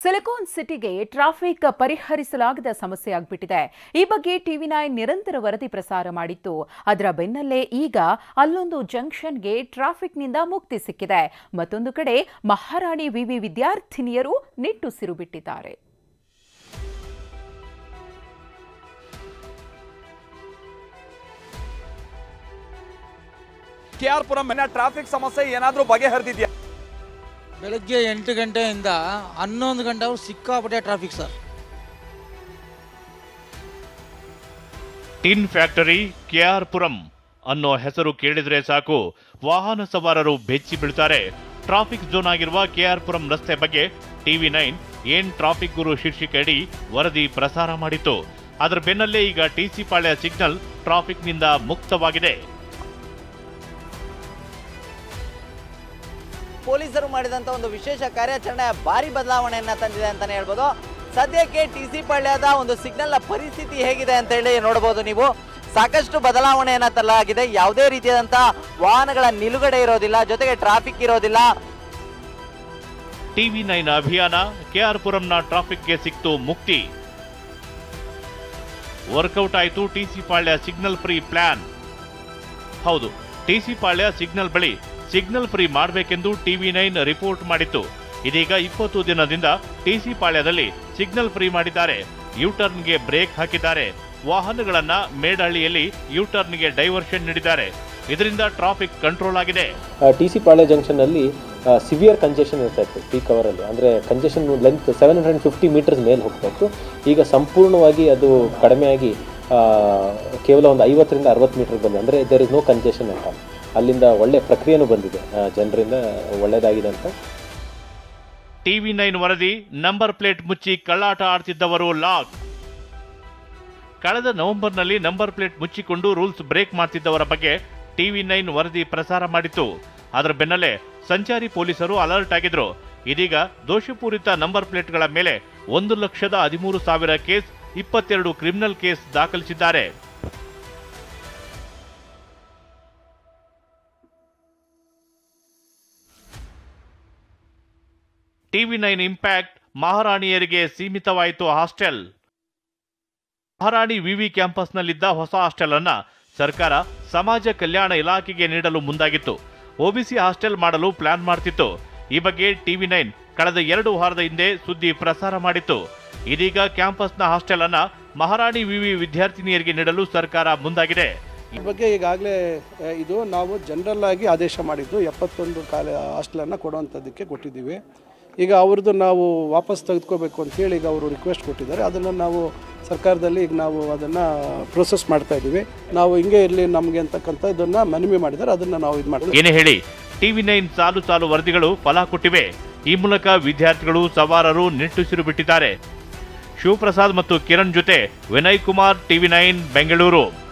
Silicon ಸಿಟಿಗೆ traffic ಪರಿಹರಿಸಲಾಗದ ಸಮಸ್ಯೆ ಆಗಿಬಿಟ್ಟಿದೆ. ಈ ಬಗ್ಗೆ ಟಿವಿ9 ನಿರಂತರ ವರದಿ ಪ್ರಸಾರ ಮಾಡಿತ್ತು. ಅದರ ಬೆನ್ನಲ್ಲೇ ಈಗ ಅಲ್ಲೊಂದು ಜಂಕ್ಷನ್ಗೆ ಟ್ರಾಫಿಕ್ನಿಂದ ಮುಕ್ತಿ ಸಿಕ್ಕಿದೆ. ಮತ್ತೊಂದು ಕಡೆ ಮಹಾರಾಣಿ ವಿವಿ ವಿದ್ಯಾರ್ಥಿನಿಯರು ನಿಟ್ಟುಸಿರು ಬಿಟ್ಟಿದ್ದಾರೆ. ಕೆಆರ್ ಪುರಂ ಟ್ರಾಫಿಕ್ ಸಮಸ್ಯೆ ಏನಾದರೂ ಬಗೆಹರಿದಿದೆಯಾ? ಬೆಳಗ್ಗೆ 8 ಗಂಟೆಯಿಂದ 11 ಗಂಟೆವರೆಗೂ ಸಿಕ್ಕಾಪಟ್ಟೆ traffic sir. Tin factory KR Puram ಅನ್ನೋ ಹೆಸರು ಕೇಳಿದ್ರೆ ಸಾಕು, ವಾಹನ ಸವಾರರು ಬೆಚ್ಚಿ ಬೀಳ್ತಾರೆ. ಟ್ರಾಫಿಕ್ ಝೋನ್ ಆಗಿರುವ ಕೆಆರ್ ಪುರಂ ರಸ್ತೆ ಬಗ್ಗೆ ಟಿವಿ9 ಏನ್ ಟ್ರಾಫಿಕ್ ಗುರು ಶೀರ್ಷಿಕೆಯಡಿ ವರದಿ ಪ್ರಸಾರ ಮಾಡಿತ್ತು. ಅದರ ಬೆನ್ನಲ್ಲೇ ಈಗ ಟಿಸಿ ಪಾಳ್ಯ ಸಿಗ್ನಲ್ ಟ್ರಾಫಿಕ್ನಿಂದ ಮುಕ್ತವಾಗಿದೆ. ಪೊಲೀಸರು ಮಾಡಿದಂಥ ಒಂದು ವಿಶೇಷ ಕಾರ್ಯಾಚರಣೆ ಭಾರಿ ಬದಲಾವಣೆಯನ್ನ ತಂದಿದೆ ಅಂತಾನೆ ಹೇಳ್ಬೋದು. ಸದ್ಯಕ್ಕೆ ಟಿಸಿ ಪಾಳ್ಯದ ಒಂದು ಸಿಗ್ನಲ್ನ ಪರಿಸ್ಥಿತಿ ಹೇಗಿದೆ ಅಂತ ಹೇಳಿ ನೋಡಬಹುದು. ನೀವು ಸಾಕಷ್ಟು ಬದಲಾವಣೆಯನ್ನ ತರಲಾಗಿದೆ. ಯಾವುದೇ ರೀತಿಯಾದಂಥ ವಾಹನಗಳ ನಿಲುಗಡೆ ಇರೋದಿಲ್ಲ, ಜೊತೆಗೆ ಟ್ರಾಫಿಕ್ ಇರೋದಿಲ್ಲ. ಟಿವಿ9 ಅಭಿಯಾನ ಕೆಆರ್ ಪುರಂನ ಟ್ರಾಫಿಕ್ಗೆ ಸಿಕ್ತು ಮುಕ್ತಿ. ವರ್ಕೌಟ್ ಆಯಿತು TC Palya signal free plan. ಹೌದು, ಟಿಸಿ ಪಾಳ್ಯ ಸಿಗ್ನಲ್ ಬಳಿ ಸಿಗ್ನಲ್ ಫ್ರೀ ಮಾಡಬೇಕೆಂದು ಟಿವಿ9 ರಿಪೋರ್ಟ್ ಮಾಡಿತ್ತು. ಇದೀಗ 20 ದಿನದಿಂದ ಟಿಸಿ ಪಾಳ್ಯದಲ್ಲಿ ಸಿಗ್ನಲ್ ಫ್ರೀ ಮಾಡಿದ್ದಾರೆ. ಯೂಟರ್ನ್ಗೆ ಬ್ರೇಕ್ ಹಾಕಿದ್ದಾರೆ. ವಾಹನಗಳನ್ನ ಮೇಡಹಳ್ಳಿಯಲ್ಲಿ ಯೂಟರ್ನ್ಗೆ ಡೈವರ್ಷನ್ ನೀಡಿದ್ದಾರೆ. ಇದರಿಂದ ಟ್ರಾಫಿಕ್ ಕಂಟ್ರೋಲ್ ಆಗಿದೆ. ಟಿಸಿ ಪಾಳ್ಯ ಜಂಕ್ಷನ್ ಅಲ್ಲಿ ಸಿವಿಯರ್ ಕಂಜೆಷನ್ ಇರ್ತಾ ಇತ್ತು ಪೀಕ್ ಅವರ್ ಅಲ್ಲಿ. ಅಂದ್ರೆ ಕಂಜೆಷನ್ ಲೆಂತ್ 750 ಮೀಟರ್ಸ್ ಮೇಲೆ ಹೋಗ್ತಾ ಇತ್ತು. ಈಗ ಸಂಪೂರ್ಣವಾಗಿ ಅದು ಕಡಿಮೆಯಾಗಿ ಕೇವಲ ಒಂದು 50ರಿಂದ 60 ಮೀಟರ್ ಬಂದಿದೆ. ಅಂದ್ರೆ ದೇರ್ ಇಸ್ ನೋ ಕಂಜೆಷನ್ ಅಂತ. ಅಲ್ಲಿಂದ ಒಳ್ಳೆ ಪ್ರಕ್ರಿಯೆನೂ ಬಂದಿದೆ, ಜನರಿಂದ ಒಳ್ಳೆಯದಾಗಿದೆ ಅಂತ. ಟಿವಿ9 ವರದಿ ನಂಬರ್ ಪ್ಲೇಟ್ ಮುಚ್ಚಿ ಕಳ್ಳಾಟ ಆಡ್ತಿದ್ದವರು ಲಾಕ್. ಕಳೆದ ನವೆಂಬರ್ನಲ್ಲಿ ನಂಬರ್ ಪ್ಲೇಟ್ ಮುಚ್ಚಿಕೊಂಡು ರೂಲ್ಸ್ ಬ್ರೇಕ್ ಮಾಡ್ತಿದ್ದವರ ಬಗ್ಗೆ ಟಿವಿ9 ವರದಿ ಪ್ರಸಾರ ಮಾಡಿತ್ತು. ಅದರ ಬೆನ್ನಲ್ಲೇ ಸಂಚಾರಿ ಪೊಲೀಸರು ಅಲರ್ಟ್ ಆಗಿದ್ರು. ಇದೀಗ ದೋಷಪೂರಿತ ನಂಬರ್ ಪ್ಲೇಟ್ಗಳ ಮೇಲೆ 1,13,000 ಕೇಸ್, 22 ಕ್ರಿಮಿನಲ್ ಕೇಸ್ ದಾಖಲಿಸಿದ್ದಾರೆ. ಟಿವಿ9 ಇಂಪ್ಯಾಕ್ಟ್ ಮಹಾರಾಣಿಯರಿಗೆ ಸೀಮಿತವಾಯಿತು ಹಾಸ್ಟೆಲ್. ಮಹಾರಾಣಿ ವಿವಿ ಕ್ಯಾಂಪಸ್ನಲ್ಲಿದ್ದ ಹೊಸ ಹಾಸ್ಟೆಲ್ ಅನ್ನ ಸರ್ಕಾರ ಸಮಾಜ ಕಲ್ಯಾಣ ಇಲಾಖೆಗೆ ನೀಡಲು ಮುಂದಾಗಿತ್ತು. ಒಬಿಸಿ ಹಾಸ್ಟೆಲ್ ಮಾಡಲು ಪ್ಲಾನ್ ಮಾಡ್ತಿತ್ತು. ಈ ಬಗ್ಗೆ ಟಿವಿ9 ಕಳೆದ 2 ವಾರದ ಹಿಂದೆ ಸುದ್ದಿ ಪ್ರಸಾರ ಮಾಡಿತ್ತು. ಇದೀಗ ಕ್ಯಾಂಪಸ್ನ ಹಾಸ್ಟೆಲ್ ಅನ್ನ ಮಹಾರಾಣಿ ವಿವಿ ವಿದ್ಯಾರ್ಥಿನಿಯರಿಗೆ ನೀಡಲು ಸರ್ಕಾರ ಮುಂದಾಗಿದೆ. ಈ ಬಗ್ಗೆ ಈಗಾಗಲೇ ಇದು ನಾವು ಜನರಲ್ ಆಗಿ ಆದೇಶ ಮಾಡಿದ್ದು 71 ಹಾಸ್ಟೆಲನ್ನು ಕೊಡುವಂಥದ್ದಕ್ಕೆ ಕೊಟ್ಟಿದ್ದೀವಿ. ಈಗ ಅವ್ರದ್ದು ನಾವು ವಾಪಸ್ ತೆಗೆದುಕೋಬೇಕು ಅಂತೇಳಿ ಈಗ ಅವರು ರಿಕ್ವೆಸ್ಟ್ ಕೊಟ್ಟಿದ್ದಾರೆ. ಅದನ್ನು ನಾವು ಸರ್ಕಾರದಲ್ಲಿ ಈಗ ನಾವು ಅದನ್ನು ಪ್ರೊಸೆಸ್ ಮಾಡ್ತಾ ಇದ್ದೀವಿ. ನಾವು ಹಿಂಗೆ ಇರಲಿ ನಮಗೆ ಅಂತಕ್ಕಂಥ ಇದನ್ನು ಮನವಿ ಮಾಡಿದ್ದಾರೆ. ಅದನ್ನು ನಾವು ಇದು ಮಾಡಿದ್ವಿ. ಏನೇ ಹೇಳಿ ಟಿವಿ9 ಸಾಲು ವರದಿಗಳು ಫಲ ಕೊಟ್ಟಿವೆ. ಈ ಮೂಲಕ ವಿದ್ಯಾರ್ಥಿಗಳು ಸವಾರರು ನಿಟ್ಟುಸಿರು ಬಿಟ್ಟಿದ್ದಾರೆ. ಶಿವಪ್ರಸಾದ್ ಮತ್ತು ಕಿರಣ್ ಜೊತೆ ವಿನಯ್ ಕುಮಾರ್, ಟಿವಿ9 ಬೆಂಗಳೂರು.